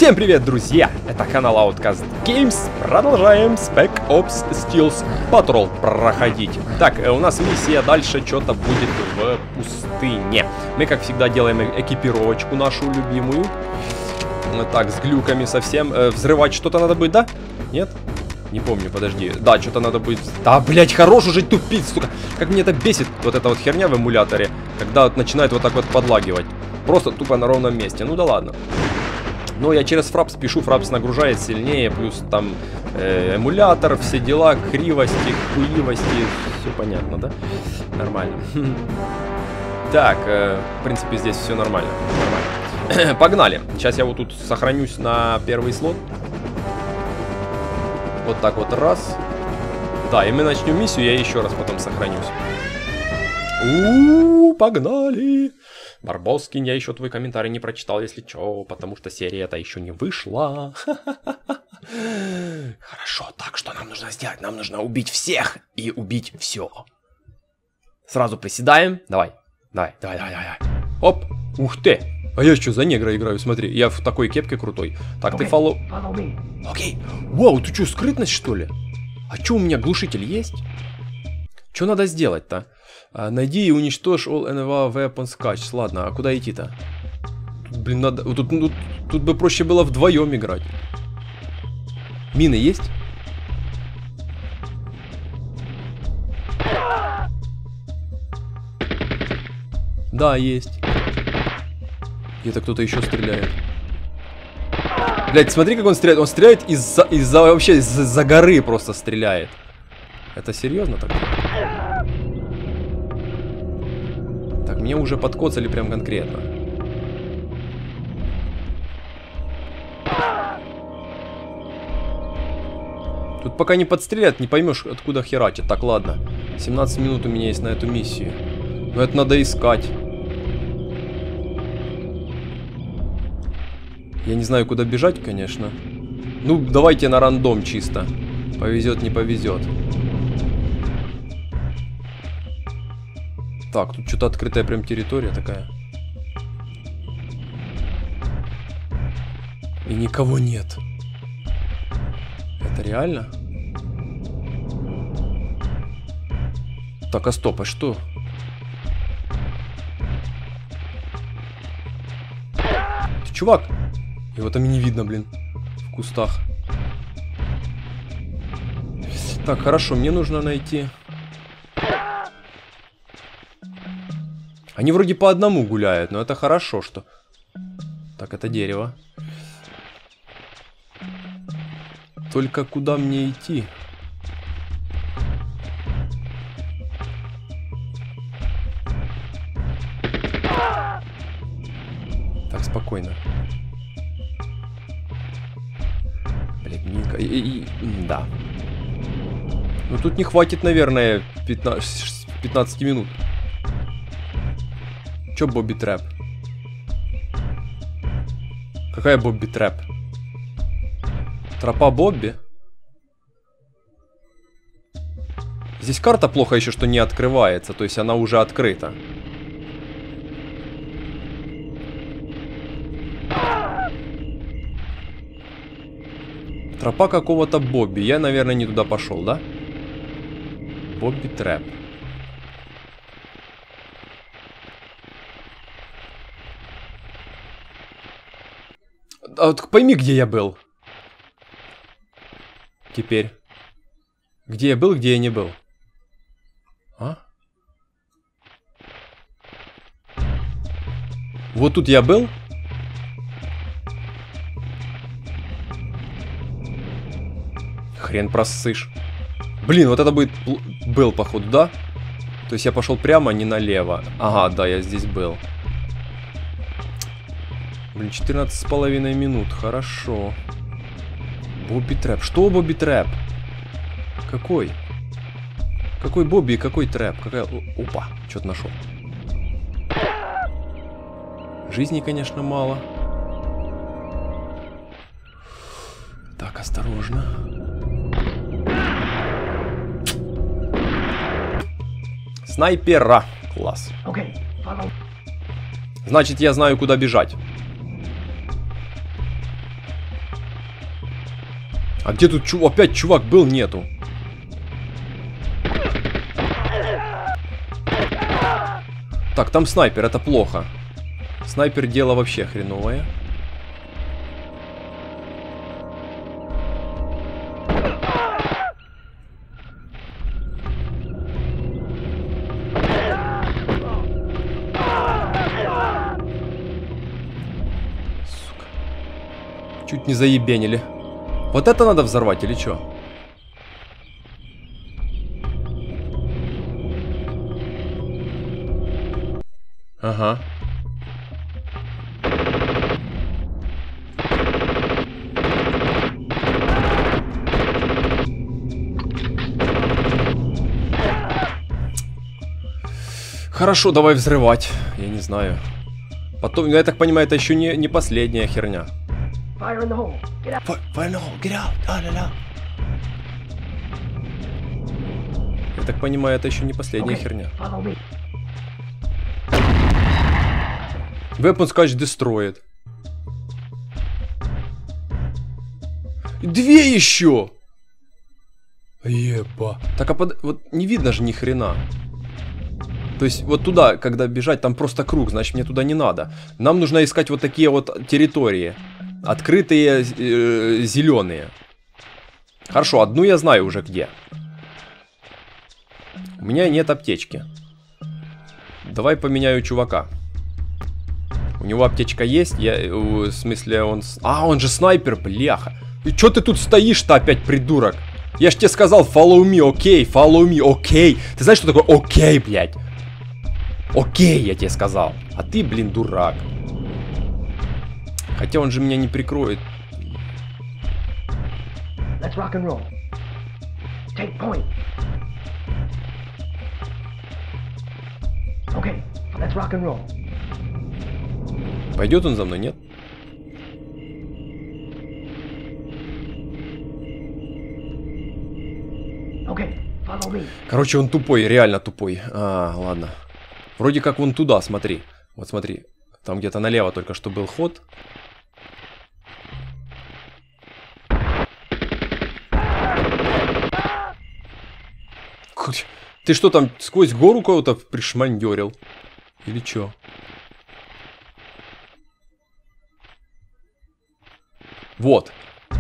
Всем привет, друзья! Это канал Outcast Games. Продолжаем Spec Ops Stealth Patrol проходить. Так, у нас миссия дальше что-то будет в пустыне. Мы, как всегда, делаем экипировочку нашу любимую. Так, с глюками совсем. Взрывать что-то надо будет, да? Нет? Не помню, подожди. Да, что-то надо будет... Да, блять, хорош уже тупить, сука. Как мне это бесит, вот эта вот херня в эмуляторе, когда вот начинает вот так вот подлагивать. Просто тупо на ровном месте. Ну да ладно. Но я через фрапс пишу, фрапс нагружает сильнее, плюс там эмулятор, все дела, кривости, хуивости, все понятно, да? Нормально. Так, в принципе, здесь все нормально. Погнали. Сейчас я вот тут сохранюсь на первый слот. Вот так вот раз. Да, и мы начнем миссию, я еще раз потом сохранюсь. Погнали! Барбоскин, я еще твой комментарий не прочитал, если чё, потому что серия эта еще не вышла. Хорошо, так что нам нужно сделать? Нам нужно убить всех и убить все. Сразу приседаем. Давай. Оп, ух ты. А я что, за негра играю, смотри, я в такой кепке крутой. Так, ты фоллоу. Окей. Вау, ты что, скрытность что ли? А что, у меня глушитель есть? Что надо сделать-то? Найди и уничтожь all NVA weapons catch. Ладно, а куда идти-то? Блин, надо... Тут бы проще было вдвоем играть. Мины есть? Да, есть. Где-то кто-то еще стреляет. Блять, смотри, как он стреляет. Он стреляет из-за горы просто стреляет. Это серьезно так? Так, мне уже подкоцали прям конкретно. Тут пока не подстрелят, не поймешь, откуда херачат. Так, ладно. 17 минут у меня есть на эту миссию. Но это надо искать. Я не знаю, куда бежать, конечно. Ну, давайте на рандом чисто. Повезет, не повезет. Так, тут что-то открытая прям территория такая. И никого нет. Это реально? Так, а стоп, а что? Ты, чувак? Его там и не видно, блин. В кустах. Так, хорошо, мне нужно найти... Они вроде по одному гуляют, но это хорошо, что... Так, это дерево. Только куда мне идти? Так, спокойно. Блин, да. Ну тут не хватит, наверное, 15 минут. Чё Бобби Трэп? Какая Бобби Трэп? Тропа Бобби? Здесь карта плохо еще, что не открывается, то есть она уже открыта. Тропа какого-то Бобби. Я, наверное, не туда пошел, да? Бобби Трэп. А вот пойми, где я был. Теперь. Где я был, где я не был. А? Вот тут я был. Хрен просышь. Блин, вот это будет... Был, походу, да? То есть я пошел прямо, не налево. Ага, да, я здесь был. Блин, 14,5 минут, хорошо. Бобби Трэп. Что Бобби Трэп? Какой? Какой Бобби и какой Трэп? Какая... Опа, что-то нашел. Жизни, конечно, мало. Так, осторожно. Снайпера. Класс. Значит, я знаю, куда бежать. А где тут опять чувак был? Нету. Так, там снайпер, это плохо. Снайпер дело вообще хреновое. Сука. Чуть не заебенили. Вот это надо взорвать или что? Ага. Хорошо, давай взрывать. Я не знаю. Потом, я так понимаю, это еще не последняя херня. Fire in the hole. Get out. Fire in the hole. Get out. Я так понимаю, это еще не последняя херня. Weapons Catch Destroyed. Две еще! Еба. Так, а вот не видно же ни хрена. То есть вот туда, когда бежать, там просто круг, значит мне туда не надо. Нам нужно искать вот такие вот территории. Открытые, зеленые. Хорошо, одну я знаю уже где. У меня нет аптечки. Давай поменяю чувака. У него аптечка есть, в смысле он... А, он же снайпер, бляха. И чё ты тут стоишь-то опять, придурок? Я ж тебе сказал, follow me, окей, follow me, окей. Ты знаешь, что такое окей, блядь? Окей, я тебе сказал. А ты, блин, дурак. Хотя он же меня не прикроет. Let's rock and roll. Take point. Okay, let's rock and roll. Пойдет он за мной, нет? Okay, follow me. Короче, он тупой, реально тупой. А, ладно. Вроде как вон туда, смотри. Вот смотри. Там где-то налево только что был ход. Ты что там, сквозь гору кого-то пришмандерил? Или чё? Вот.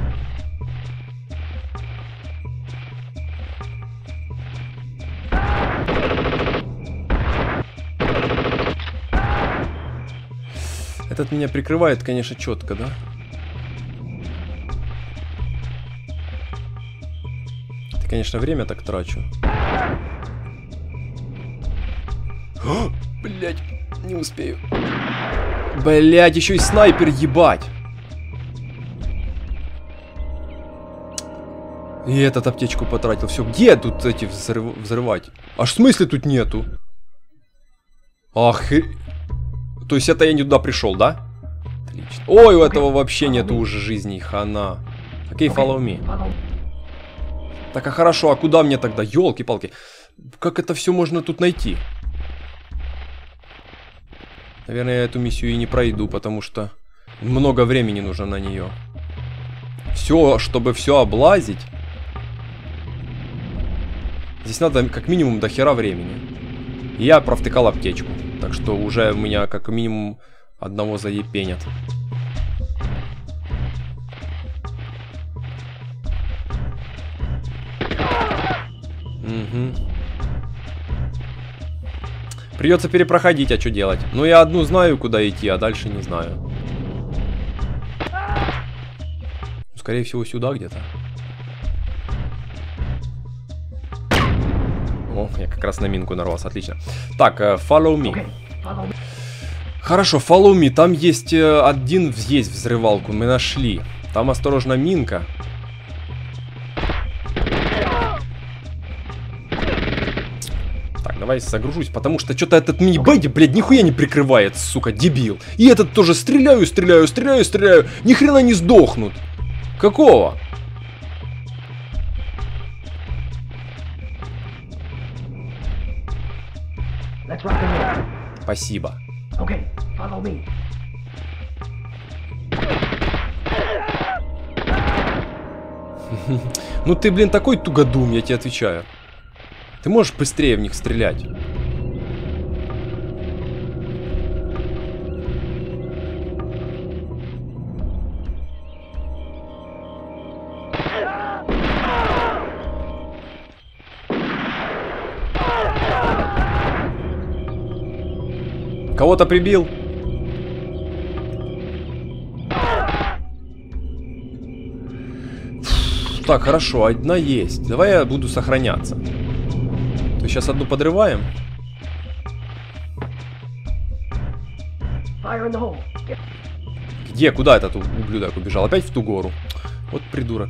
Этот меня прикрывает, конечно, четко, да? Это, конечно, время так трачу. Блять, не успею. Блять, еще и снайпер, ебать. И этот аптечку потратил. Все, где тут эти взрывать? Аж в смысле тут нету? Ах, то есть это я не туда пришел, да? Отлично. Ой, у этого вообще нету уже жизни, хана. Окей, follow me. Так, а хорошо, а куда мне тогда? Ёлки-палки. Как это все можно тут найти? Наверное, я эту миссию и не пройду, потому что много времени нужно на нее. Все, чтобы все облазить. Здесь надо как минимум до хера времени. И я провтыкал аптечку. Так что уже у меня как минимум одного заепенят. Угу. Придется перепроходить, а что делать? Ну, я одну знаю, куда идти, а дальше не знаю. Скорее всего, сюда где-то. О, я как раз на минку нарвался, отлично. Так, follow me. Хорошо, follow me. Там есть есть взрывалку, мы нашли. Там, осторожно, минка. Так, давай загружусь, потому что что-то этот мини-бэдди, блядь, нихуя не прикрывает, сука, дебил. И этот тоже стреляю. Ни хрена не сдохнут. Какого? Спасибо. Okay, follow me. Ну ты, блин, такой тугодум, я тебе отвечаю. Ты можешь быстрее в них стрелять. Кого-то прибил. Так, хорошо, одна есть. Давай я буду сохраняться. То сейчас одну подрываем. Где? Куда этот ублюдок убежал? Опять в ту гору. Вот придурок.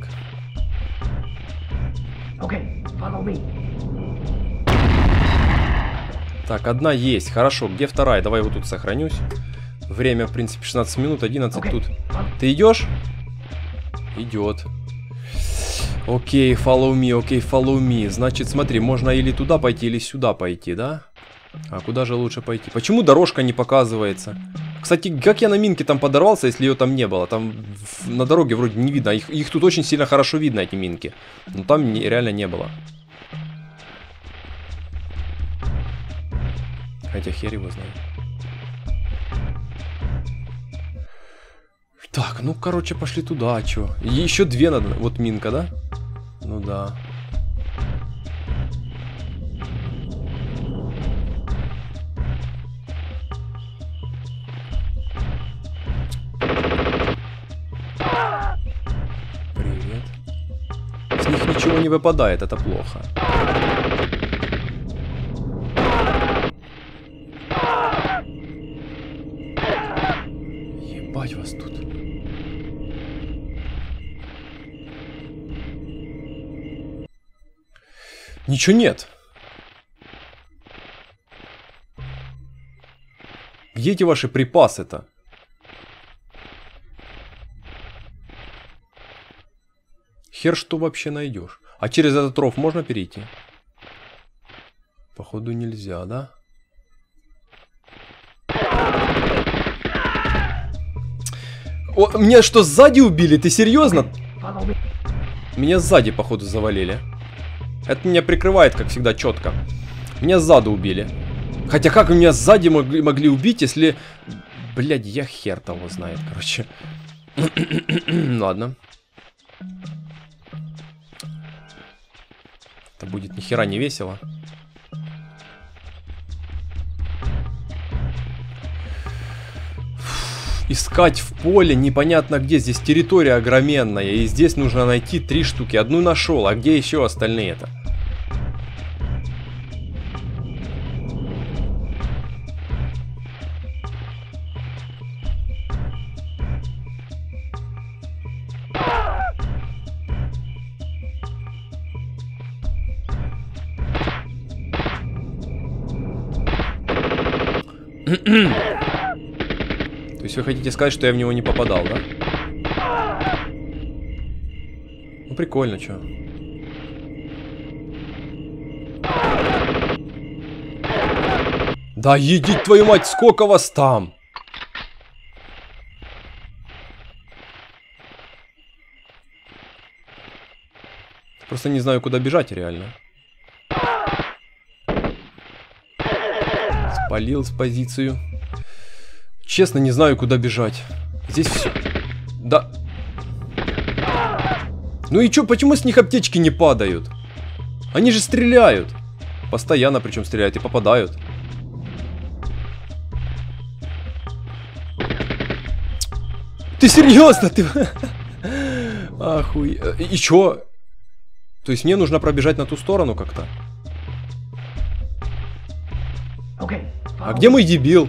Так, одна есть. Хорошо, где вторая? Давай вот тут сохранюсь. Время, в принципе, 16 минут, 11 тут. Ты идешь? Идет. Окей, follow me, окей, follow me. Значит, смотри, можно или туда пойти, или сюда пойти, да? А куда же лучше пойти? Почему дорожка не показывается? Кстати, как я на минке там подорвался, если ее там не было? Там на дороге вроде не видно. Их тут очень сильно хорошо видно, эти минки. Но там реально не было. Хотя хер его знает. Так, ну, короче, пошли туда, а чё? Еще две надо. Вот минка, да? Ну да. Привет. С них ничего не выпадает, это плохо. Ебать вас тут. Ничего нет. Где эти ваши припасы-то? Хер что вообще найдешь. А через этот ров можно перейти? Походу нельзя, да? О, меня что, сзади убили? Ты серьезно? Меня сзади, походу, завалили. Это меня прикрывает, как всегда, четко. Меня сзади убили. Хотя как меня сзади могли убить, если... Блядь, я хер того знает, короче. Ладно. Это будет нихера не весело. Искать в поле непонятно где. Здесь территория огроменная. И здесь нужно найти 3 штуки. Одну нашел. А где еще остальные-то? То есть вы хотите сказать, что я в него не попадал, да? Ну прикольно, чё. Да едить твою мать, сколько вас там? Просто не знаю, куда бежать реально. Спалил с позицию. Честно, не знаю, куда бежать. Здесь все. Да. Ну и чё, почему с них аптечки не падают? Они же стреляют. Постоянно причем стреляют и попадают. Ты серьезно? Ты... Ахуй. И чё? То есть мне нужно пробежать на ту сторону как-то? А где мой дебил?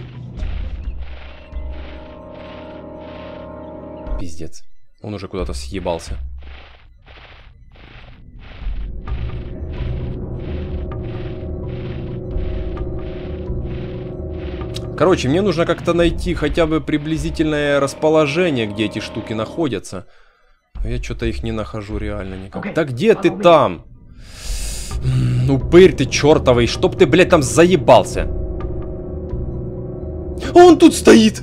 Пиздец. Он уже куда-то съебался. Короче, мне нужно как-то найти хотя бы приблизительное расположение, где эти штуки находятся. Я что-то их не нахожу реально никак. Да где ты там? Упырь ты чертовый, чтоб ты, блядь, там заебался. А он тут стоит!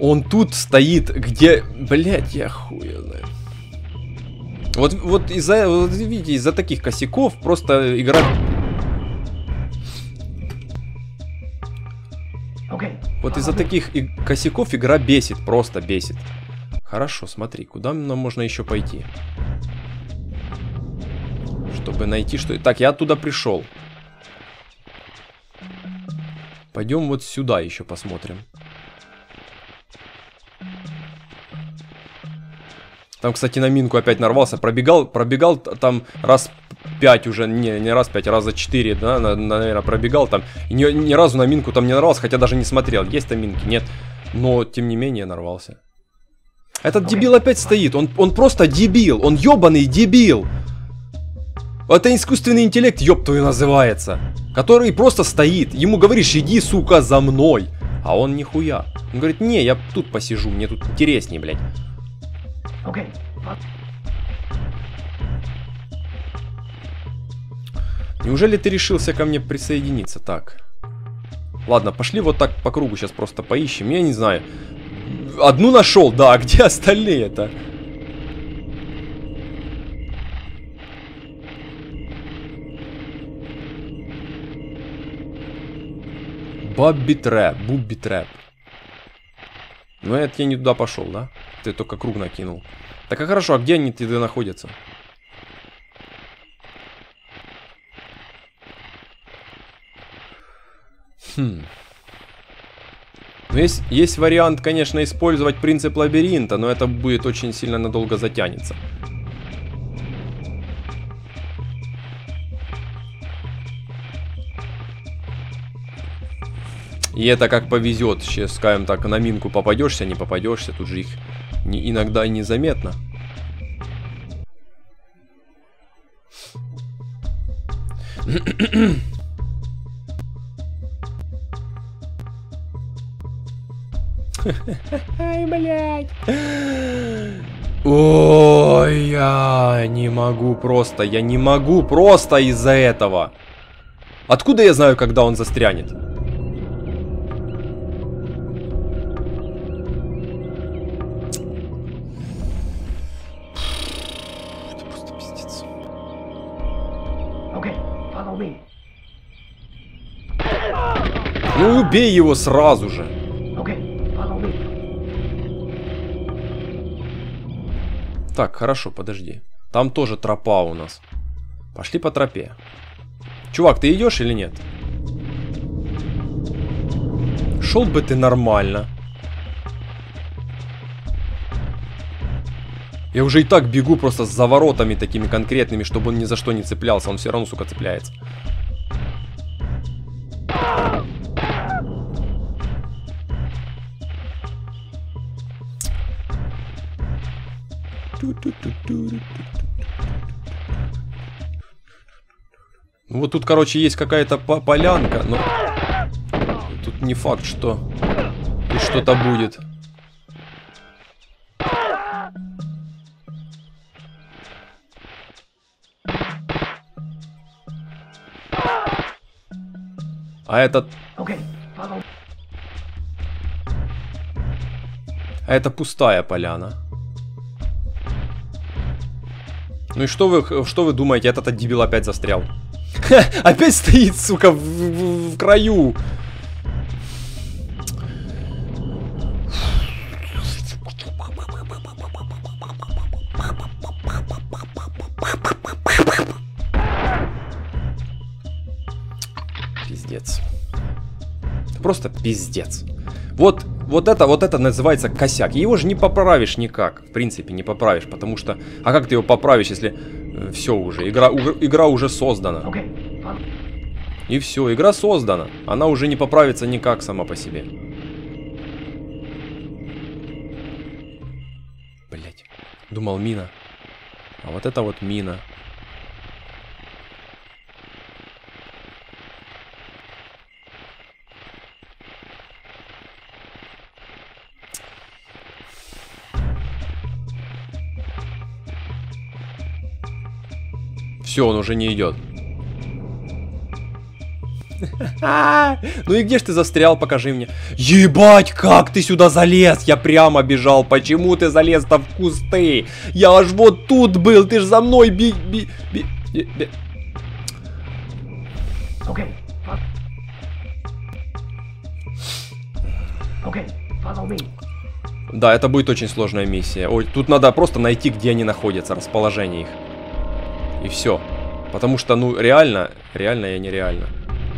Он тут стоит, где... Блять, я хуя знаю. Вот из-за, вот, видите, из-за таких косяков просто игра... Вот из-за таких косяков игра бесит, просто бесит. Хорошо, смотри, куда нам можно еще пойти? Чтобы найти что... Так, я оттуда пришел. Пойдем вот сюда еще посмотрим. Там, кстати, на минку опять нарвался. Пробегал там раз 5 уже. Не раз 5, раза 4, да, наверное, пробегал там. И ни разу на минку там не нарвался, хотя даже не смотрел. Есть там минки, нет. Но, тем не менее, нарвался. Этот дебил опять стоит. Он просто дебил. Он ебаный дебил. Это искусственный интеллект, ёб твою, называется. Который просто стоит. Ему говоришь, иди, сука, за мной. А он нихуя. Он говорит, не, я тут посижу, мне тут интереснее, блядь. Неужели ты решился ко мне присоединиться? Так. Ладно, пошли вот так по кругу сейчас просто поищем. Я не знаю. Одну нашел, да, а где остальные-то? Бабби Трэп. Ну это я не туда пошел, да? Ты только круг накинул. Так а хорошо, а где они тогда находятся? Ну, есть вариант, конечно, использовать принцип лабиринта, но это будет очень сильно надолго затянется. И это как повезет, сейчас, скажем так, на минку попадешься, не попадешься, тут же их иногда незаметно. Ай, блядь. Ой, я не могу просто из-за этого. Откуда я знаю, когда он застрянет? Это просто пиздец. Ну убей его сразу же. Так, хорошо, подожди. Там тоже тропа у нас. Пошли по тропе. Чувак, ты идешь или нет? Шел бы ты нормально. Я уже и так бегу просто с заворотами такими конкретными, чтобы он ни за что не цеплялся. Он все равно, сука, цепляется. Ну вот тут, короче, есть какая-то полянка, но тут не факт, что тут что-то будет. А этот... А это пустая поляна. Ну и что вы думаете, этот дебил опять застрял? Опять стоит, сука, в краю. Пиздец. Просто пиздец. Вот это называется косяк. Его же не поправишь никак. В принципе, не поправишь, потому что... А как ты его поправишь, если все уже? Игра уже создана. И все, игра создана. Она уже не поправится никак сама по себе. Блять. Думал, мина. А вот это вот мина. Все, он уже не идет. Ну и где ж ты застрял, покажи мне. Ебать, как ты сюда залез? Я прямо бежал. Почему ты залез-то в кусты? Я аж вот тут был, ты ж за мной Да, это будет очень сложная миссия. Ой, тут надо просто найти, где они находятся, расположение их. И все. Потому что, ну, реально я нереально.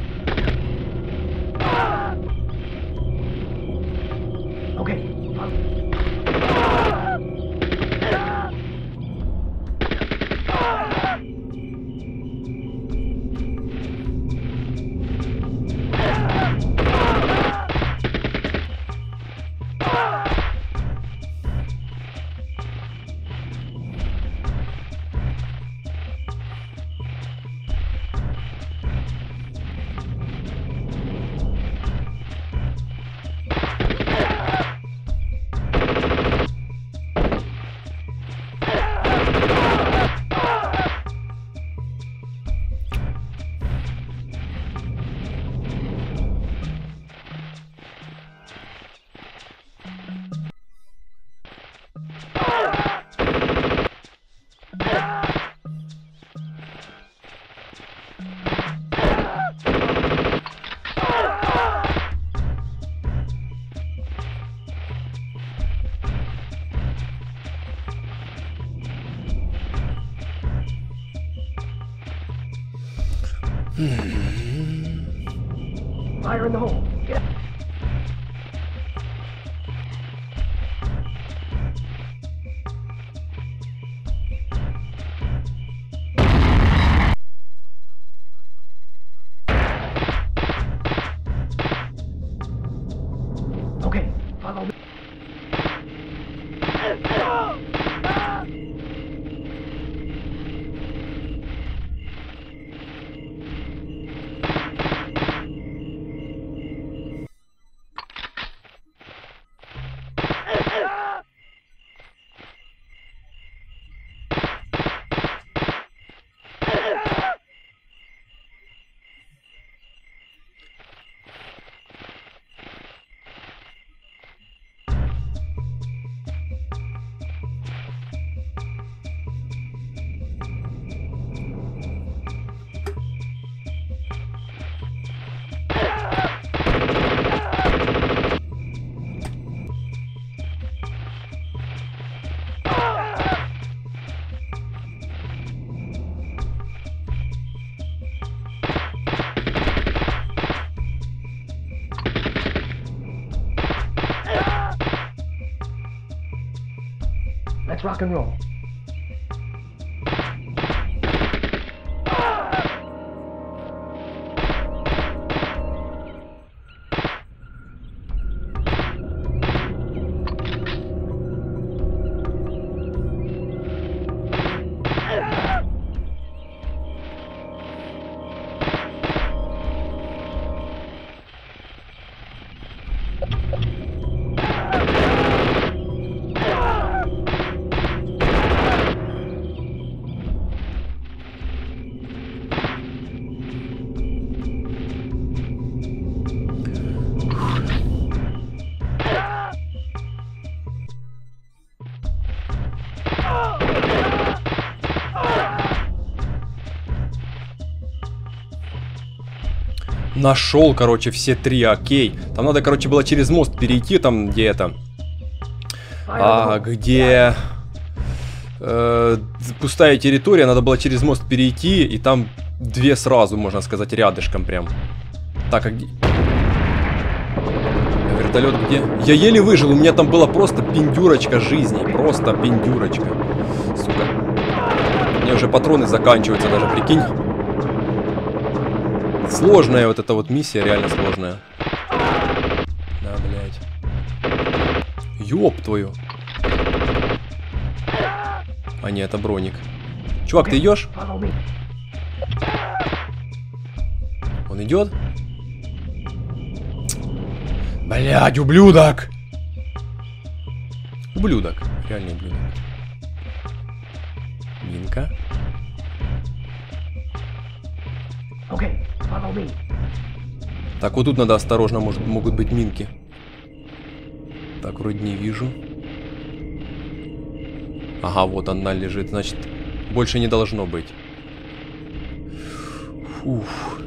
Fire in the hole. Get out. Okay, follow me. Let's rock and roll. Нашел, короче, все три, окей. Там надо, короче, было через мост перейти, там, где это... где... пустая территория, надо было через мост перейти, и там две сразу, можно сказать, рядышком прям. Так, а где... Вертолет где? Я еле выжил, у меня там была просто пиндюрочка жизни. Просто пиндюрочка. Сука. Мне уже патроны заканчиваются даже, прикинь. Сложная вот эта вот миссия, реально сложная. Да, блядь. Ёб твою. А не, это броник. Чувак, ты идешь? Он идет? Блядь, ублюдок! Ублюдок. Реальный ублюдок. Минка. Follow me. Так, вот тут надо осторожно, могут быть минки. Так, вроде не вижу. Ага, вот она лежит, значит, больше не должно быть. Фух.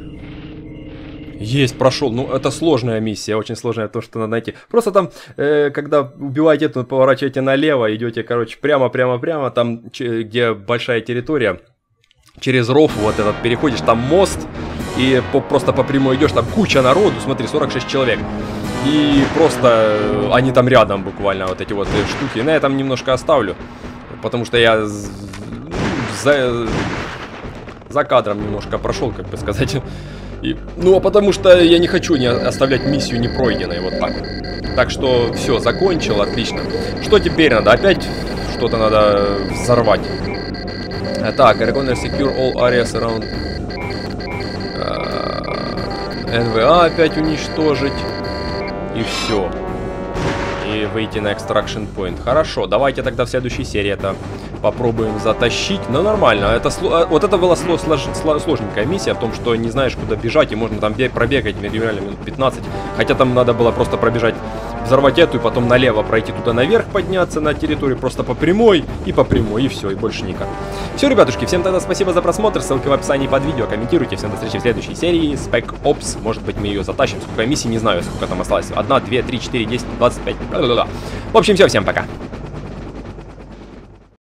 Есть, прошел. Ну, это сложная миссия, очень сложная, то, что надо найти. Просто там, когда убиваете эту, поворачиваете налево, идете, короче, прямо, там, где большая территория, через ров вот этот переходишь, там мост, и просто по прямой идешь, там куча народу, смотри, 46 человек. И просто они там рядом буквально, вот эти вот штуки. На этом немножко оставлю, потому что я за кадром немножко прошел, как бы сказать. Ну, а потому что я не хочу оставлять миссию не пройденной, вот так вот. Так что все, закончил, отлично. Что теперь надо? Опять что-то надо взорвать. Так, Reconnect Secure All Areas Around. НВА опять уничтожить. И все. И выйти на Extraction Point. Хорошо, давайте тогда в следующей серии это попробуем затащить. Но нормально. Вот это была сложненькая миссия в том, что не знаешь, куда бежать. И можно там пробегать реально минут 15. Хотя там надо было просто пробежать, взорвать эту, и потом налево пройти туда наверх, подняться на территорию просто по прямой, и все, и больше никак. Все, ребятушки, всем тогда спасибо за просмотр. Ссылки в описании под видео. Комментируйте. Всем до встречи в следующей серии Spec Ops. Может быть, мы ее затащим. Сколько миссий, не знаю, сколько там осталось. 1, 2, 3, 4, 10, 25. В общем, все, всем пока.